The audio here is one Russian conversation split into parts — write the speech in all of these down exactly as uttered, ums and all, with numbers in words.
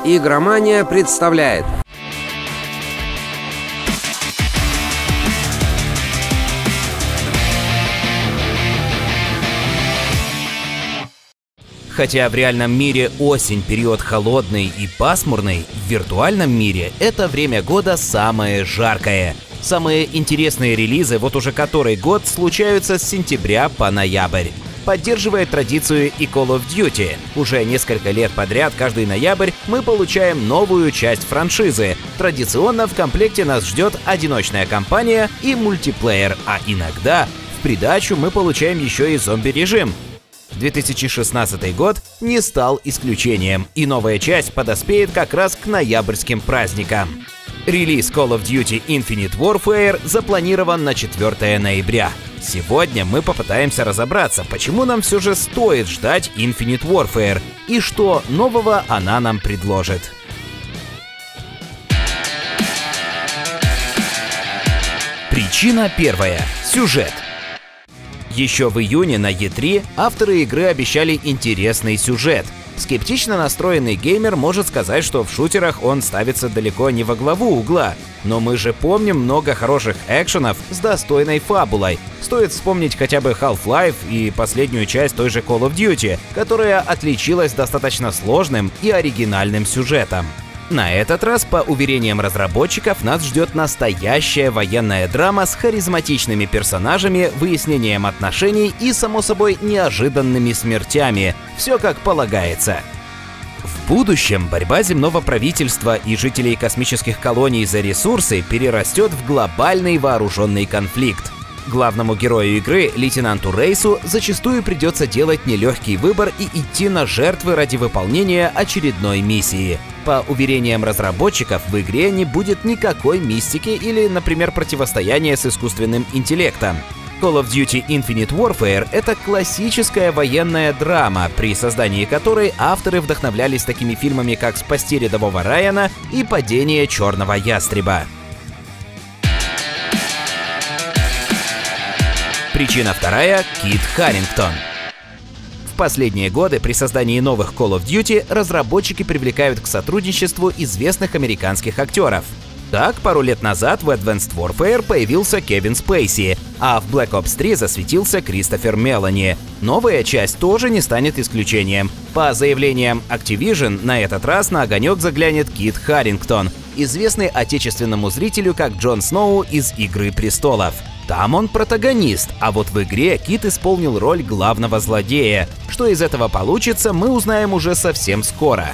Игромания представляет. Хотя в реальном мире осень – период холодный и пасмурный, в виртуальном мире это время года самое жаркое. Самые интересные релизы вот уже который год случаются с сентября по ноябрь. Поддерживает традицию и Call of Duty. Уже несколько лет подряд каждый ноябрь мы получаем новую часть франшизы. Традиционно в комплекте нас ждет одиночная кампания и мультиплеер, а иногда в придачу мы получаем еще и зомби-режим. две тысячи шестнадцатый год не стал исключением, и новая часть подоспеет как раз к ноябрьским праздникам. Релиз Call of Duty Infinite Warfare запланирован на четвёртое ноября. Сегодня мы попытаемся разобраться, почему нам все же стоит ждать Infinite Warfare и что нового она нам предложит. Причина первая. Сюжет. Еще в июне на и три авторы игры обещали интересный сюжет. Скептично настроенный геймер может сказать, что в шутерах он ставится далеко не во главу угла. Но мы же помним много хороших экшенов с достойной фабулой. Стоит вспомнить хотя бы Half-Life и последнюю часть той же Call of Duty, которая отличилась достаточно сложным и оригинальным сюжетом. На этот раз, по уверениям разработчиков, нас ждет настоящая военная драма с харизматичными персонажами, выяснением отношений и, само собой, неожиданными смертями. Все как полагается. В будущем борьба земного правительства и жителей космических колоний за ресурсы перерастет в глобальный вооруженный конфликт. Главному герою игры, лейтенанту Рейсу, зачастую придется делать нелегкий выбор и идти на жертвы ради выполнения очередной миссии. По уверениям разработчиков, в игре не будет никакой мистики или, например, противостояния с искусственным интеллектом. Call of Duty Infinite Warfare — это классическая военная драма, при создании которой авторы вдохновлялись такими фильмами, как «Спасти рядового Райана» и «Падение черного ястреба». Причина вторая – Кит Харингтон. В последние годы при создании новых Call of Duty разработчики привлекают к сотрудничеству известных американских актеров. Так, пару лет назад в Advanced Warfare появился Кевин Спейси, а в Black Ops три засветился Кристофер Мелани. Новая часть тоже не станет исключением. По заявлениям Activision, на этот раз на огонек заглянет Кит Харингтон, известный отечественному зрителю как Джон Сноу из «Игры престолов». Там он протагонист, а вот в игре Кит исполнил роль главного злодея. Что из этого получится, мы узнаем уже совсем скоро.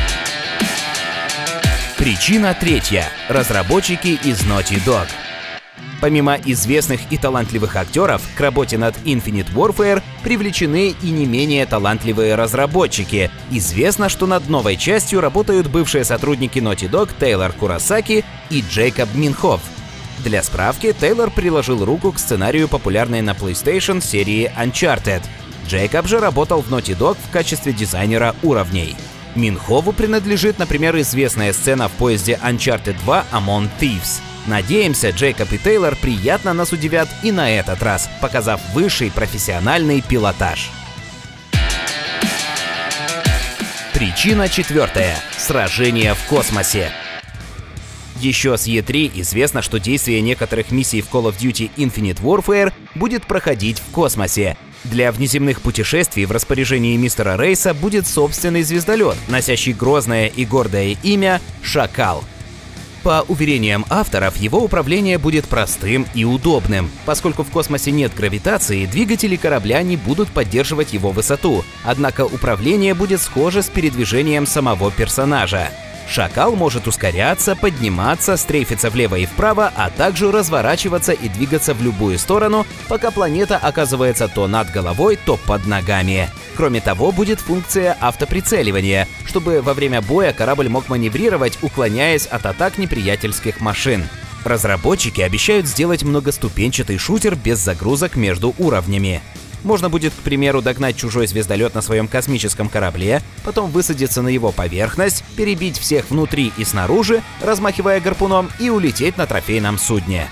Причина третья. Разработчики из Naughty Dog. Помимо известных и талантливых актеров, к работе над Infinite Warfare привлечены и не менее талантливые разработчики. Известно, что над новой частью работают бывшие сотрудники Naughty Dog Тейлор Куросаки и Джейкоб Минхоф. Для справки, Тейлор приложил руку к сценарию популярной на PlayStation серии Uncharted. Джейкоб же работал в Naughty Dog в качестве дизайнера уровней. Минхову принадлежит, например, известная сцена в поезде Uncharted два Among Thieves. Надеемся, Джейкоб и Тейлор приятно нас удивят и на этот раз, показав высший профессиональный пилотаж. Причина четвертая. Сражение в космосе. Еще с и три известно, что действие некоторых миссий в Call of Duty Infinite Warfare будет проходить в космосе. Для внеземных путешествий в распоряжении мистера Рейса будет собственный звездолет, носящий грозное и гордое имя «Шакал». По уверениям авторов, его управление будет простым и удобным. Поскольку в космосе нет гравитации, двигатели корабля не будут поддерживать его высоту, однако управление будет схоже с передвижением самого персонажа. Шакал может ускоряться, подниматься, стрейфиться влево и вправо, а также разворачиваться и двигаться в любую сторону, пока планета оказывается то над головой, то под ногами. Кроме того, будет функция автоприцеливания, чтобы во время боя корабль мог маневрировать, уклоняясь от атак неприятельских машин. Разработчики обещают сделать многоступенчатый шутер без загрузок между уровнями. Можно будет, к примеру, догнать чужой звездолет на своем космическом корабле, потом высадиться на его поверхность, перебить всех внутри и снаружи, размахивая гарпуном, и улететь на трофейном судне.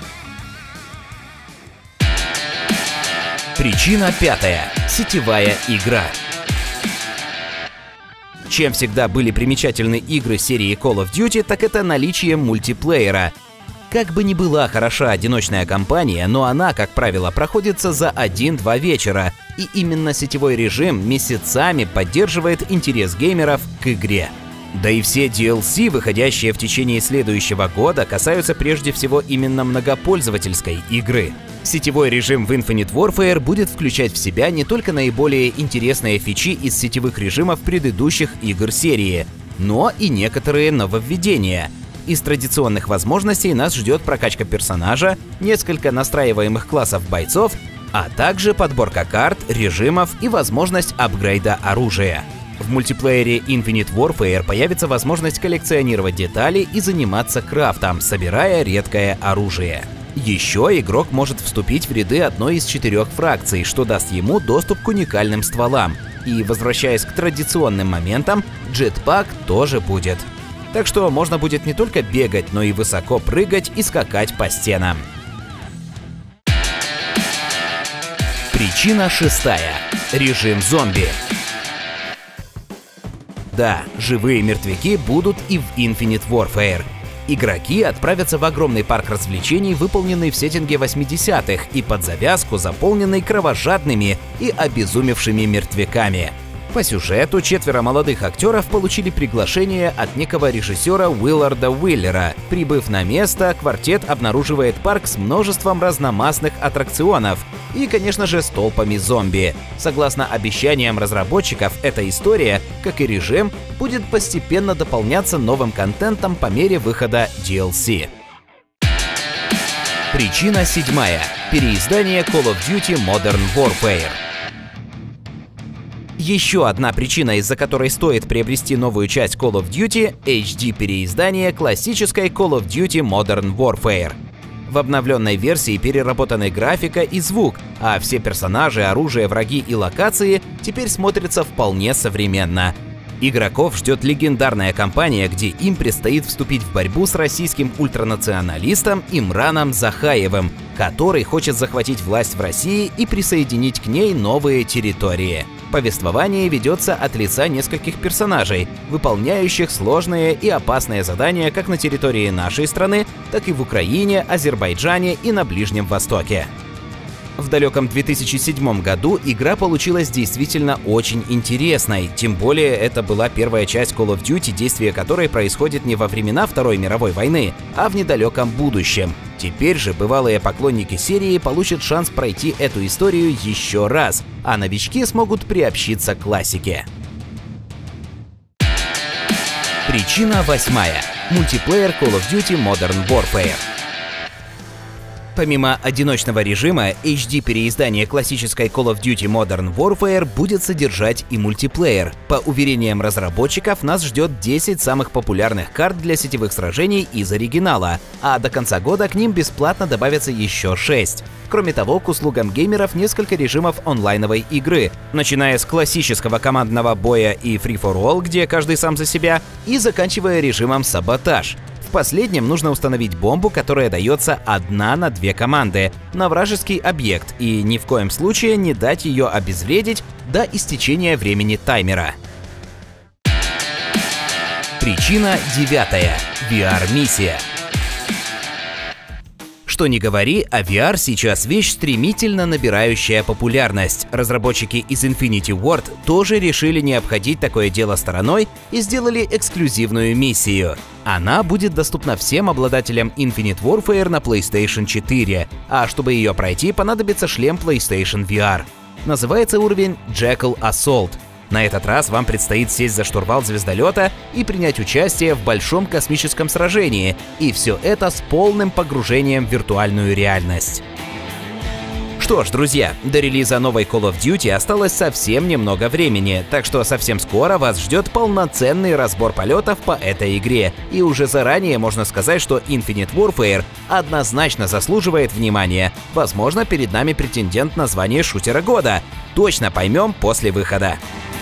Причина пятая. Сетевая игра. Чем всегда были примечательны игры серии Call of Duty, так это наличие мультиплеера. Как бы ни была хороша одиночная кампания, но она, как правило, проходится за один-два вечера, и именно сетевой режим месяцами поддерживает интерес геймеров к игре. Да и все ди эл си, выходящие в течение следующего года, касаются прежде всего именно многопользовательской игры. Сетевой режим в Infinite Warfare будет включать в себя не только наиболее интересные фичи из сетевых режимов предыдущих игр серии, но и некоторые нововведения. Из традиционных возможностей нас ждет прокачка персонажа, несколько настраиваемых классов бойцов, а также подборка карт, режимов и возможность апгрейда оружия. В мультиплеере Infinite Warfare появится возможность коллекционировать детали и заниматься крафтом, собирая редкое оружие. Еще игрок может вступить в ряды одной из четырех фракций, что даст ему доступ к уникальным стволам. И, возвращаясь к традиционным моментам, джетпак тоже будет. Так что можно будет не только бегать, но и высоко прыгать и скакать по стенам. Причина шестая. Режим зомби. Да, живые мертвяки будут и в Infinite Warfare. Игроки отправятся в огромный парк развлечений, выполненный в сеттинге восьмидесятых и под завязку заполненный кровожадными и обезумевшими мертвяками. По сюжету четверо молодых актеров получили приглашение от некого режиссера Уилларда Уиллера. Прибыв на место, квартет обнаруживает парк с множеством разномастных аттракционов и, конечно же, с толпами зомби. Согласно обещаниям разработчиков, эта история, как и режим, будет постепенно дополняться новым контентом по мере выхода ди эл си. Причина седьмая. Переиздание Call of Duty Modern Warfare. Еще одна причина, из-за которой стоит приобрести новую часть Call of Duty – эйч ди-переиздание классической Call of Duty Modern Warfare. В обновленной версии переработаны графика и звук, а все персонажи, оружие, враги и локации теперь смотрятся вполне современно. Игроков ждет легендарная кампания, где им предстоит вступить в борьбу с российским ультранационалистом Имраном Захаевым, который хочет захватить власть в России и присоединить к ней новые территории. Повествование ведется от лица нескольких персонажей, выполняющих сложные и опасные задания как на территории нашей страны, так и в Украине, Азербайджане и на Ближнем Востоке. В далеком две тысячи седьмом году игра получилась действительно очень интересной, тем более это была первая часть Call of Duty, действие которой происходит не во времена Второй мировой войны, а в недалеком будущем. Теперь же бывалые поклонники серии получат шанс пройти эту историю еще раз, а новички смогут приобщиться к классике. Причина восьмая. Мультиплеер Call of Duty Modern Warfare. Помимо одиночного режима, эйч ди-переиздание классической Call of Duty Modern Warfare будет содержать и мультиплеер. По уверениям разработчиков, нас ждет десять самых популярных карт для сетевых сражений из оригинала, а до конца года к ним бесплатно добавятся еще шесть. Кроме того, к услугам геймеров несколько режимов онлайновой игры, начиная с классического командного боя и Free for All, где каждый сам за себя, и заканчивая режимом Саботаж. В последнем нужно установить бомбу, которая дается одна на две команды, на вражеский объект, и ни в коем случае не дать ее обезвредить до истечения времени таймера. Причина девятая. ви ар-миссия. Что ни говори, а ви ар сейчас вещь, стремительно набирающая популярность. Разработчики из Infinity Ward тоже решили не обходить такое дело стороной и сделали эксклюзивную миссию. Она будет доступна всем обладателям Infinite Warfare на PlayStation четыре, а чтобы ее пройти, понадобится шлем PlayStation ви ар. Называется уровень Jackal Assault. На этот раз вам предстоит сесть за штурвал звездолета и принять участие в большом космическом сражении, и все это с полным погружением в виртуальную реальность. Что ж, друзья, до релиза новой Call of Duty осталось совсем немного времени, так что совсем скоро вас ждет полноценный разбор полетов по этой игре. И уже заранее можно сказать, что Infinite Warfare однозначно заслуживает внимания. Возможно, перед нами претендент на звание шутера года. Точно поймем после выхода.